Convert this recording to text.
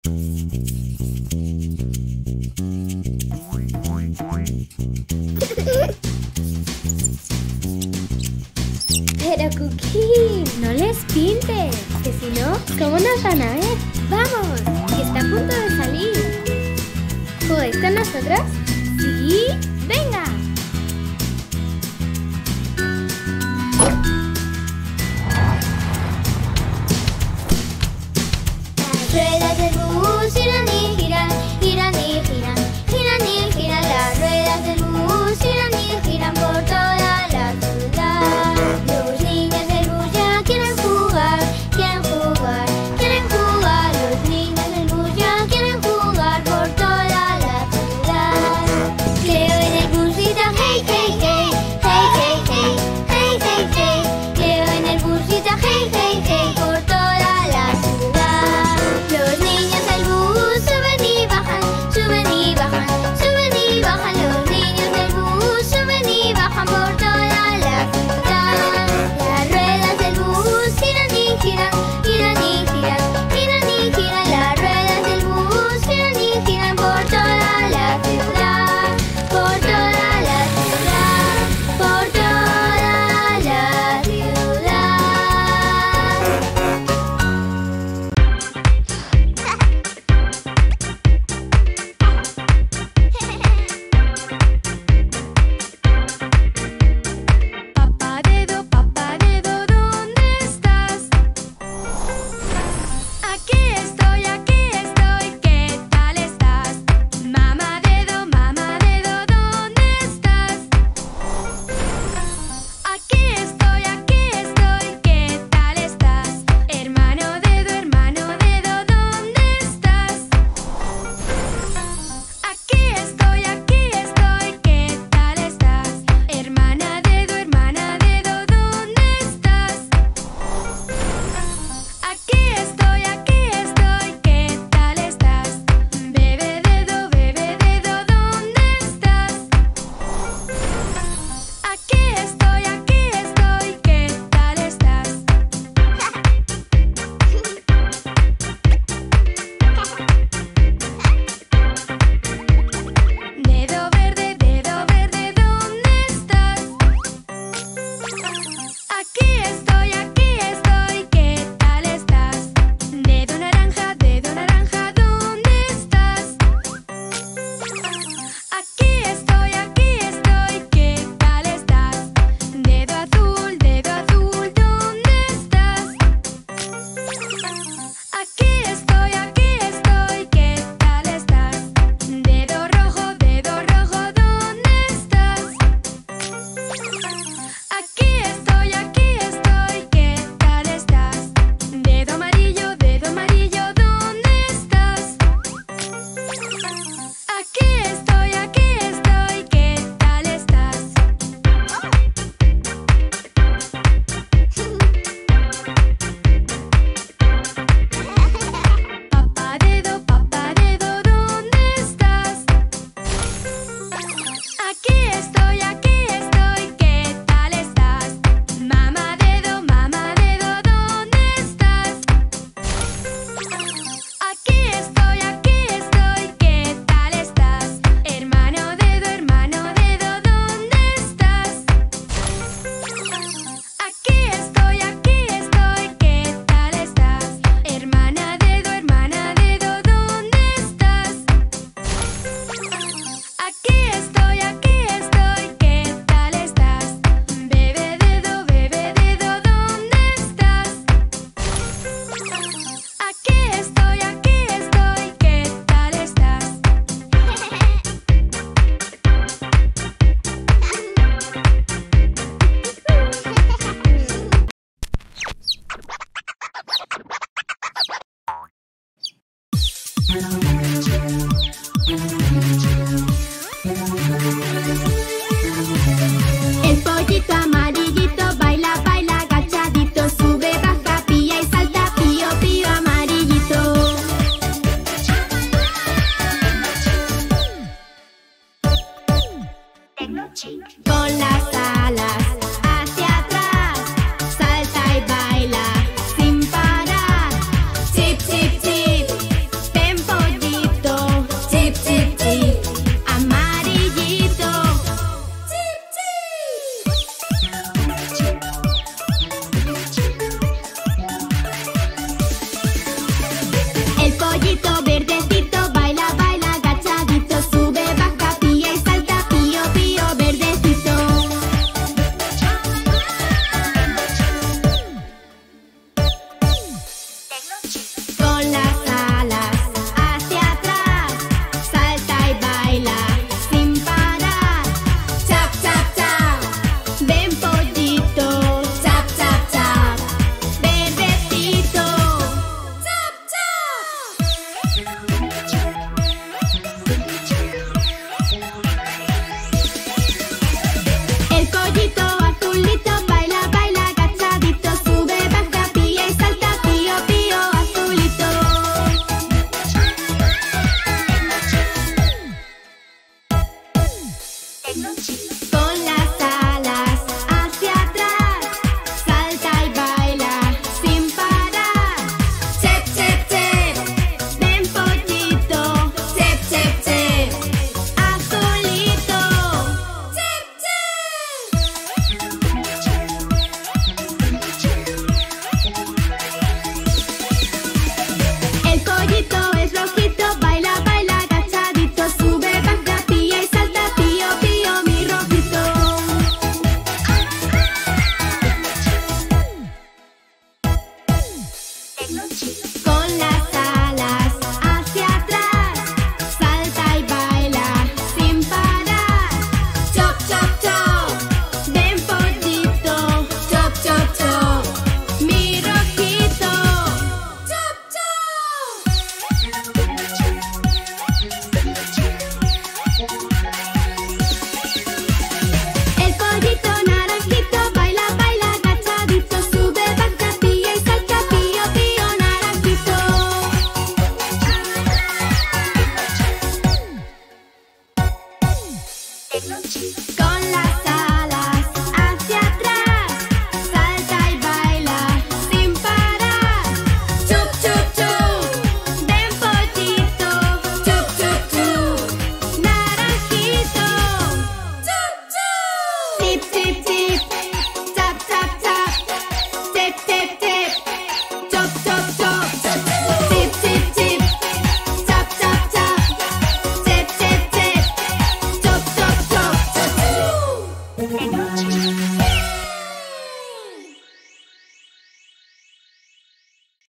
Pero Cookie, no les pintes, que si no, ¿cómo nos van a ver? ¡Vamos! Que está a punto de salir. ¿Jugáis con nosotros? ¿Sí? ¡Venga! Las ruedas del bus giran y giran, giran y giran, giran y giran. Las ruedas del bus giran y giran por toda la ciudad. Los niños del bus ya quieren jugar, quieren jugar, quieren jugar. Los niños del bus ya quieren jugar por toda la ciudad. Leo en el bus grita hey, hey, hey, hey, hey, hey, hey, hey, hey. Leo en el bus grita hey, hey, hey por toda la ciudad. Los niños del bus suben y bajan, suben y bajan, suben y bajan. Los niños del bus suben y bajan por toda la ciudad. Las ruedas del bus giran y giran, giran y giran, giran y giran. Las ruedas del bus giran y giran por toda la ciudad, por toda la ciudad, por toda la ciudad. Papá dedo, ¿dónde estás? Aquí estoy, ¿qué tal estás? Mamá dedo, ¿dónde estás? Aquí estoy, ¿qué tal estás? Hermano dedo, ¿dónde estás? Aquí estoy, ¿qué tal estás? Hermana dedo, ¿dónde estás? Aquí estoy, ¿qué tal estás? Bebé dedo, ¿dónde estás? Aquí estoy, ¿qué tal estás? Dedo verde, ¿dónde estás? Aquí estoy, ¿qué tal estás? Dedo naranja, ¿dónde estás? Aquí estoy, ¿qué tal estás? Dedo azul, ¿dónde estás? Aquí estoy, ¿qué tal estás? Dedo rojo, ¿dónde estás? Aquí estoy, ¿qué tal estás? Dedo amarillo, ¿dónde estás? Aquí estoy, ¿qué tal estás? Papá dedo, ¿dónde estás? Aquí estoy, ¿qué tal estás? Mamá dedo, ¿dónde estás? Aquí estoy, ¿qué tal estás? Hermano dedo, ¿dónde estás? Aquí estoy, ¿qué tal estás? Hermana dedo, ¿dónde estás? Aquí estoy, ¿qué tal estás? Bebé dedo, ¿dónde estás? Aquí estoy, ¿qué tal estás? El pollito amarillito baila, baila agachadito, sube, baja, pilla y salta, pío, pío amarillito. Con las alas